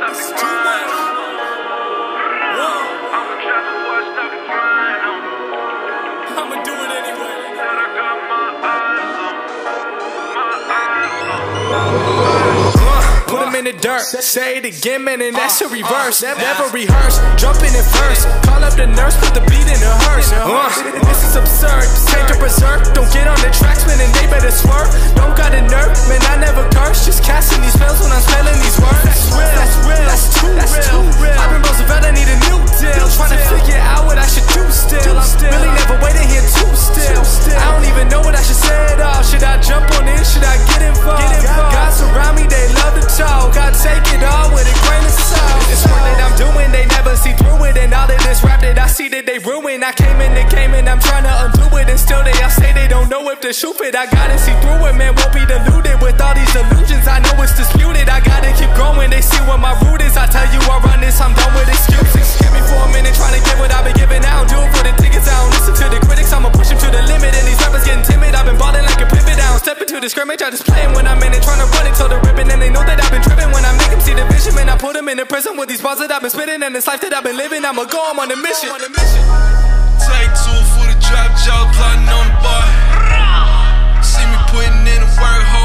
I'ma do it anyway. Put him in the dirt, say it again, man, and that's a reverse. Never rehearse, jumping in first. Call up the nurse, put the beat in the hearse. This is absurd, take the berserk. Don't get on the tracks, man, and they better swerve. Don't got a nerve, man, I never curse. Just casting these spells when I'm spelling these words. That's real, that's too real. I've been Roosevelt, I need a new deal. Trying to figure out what I should do still. I'm really never waiting here too still. I don't even know what I should say at all. Should I jump on in? Should I get involved? God surround me, they love to talk. I take it all with a grain of salt. This work that I'm doing, they never see through it. And all of this rap that I see that they ruin. I came in the game and I'm trying to undo it. And still they all say they don't know if the shoe fit. I gotta see through it, man, won't be deluded with all these illusions. I know it's disputed, I gotta keep growing. They see what my root is. I tell you I run this, I'm done with excuses. Give me for a minute, trying to get what I've been giving out. Do it for the tickets, I don't listen to the critics. I'ma push them to the limit. And these rappers getting timid, I've been balling like a pivot. I don't step into the scrimmage, I just play them when I'm in it. Trying to run it till the ribbon. And they know that I've been tripping when I make them see the vision. Man, I put them in the prison with these bars that I've been spitting. And this life that I've been living, I'ma go, I'm on a mission. Take two for the drop, jaw plotting on the bar. See me putting in the work hard.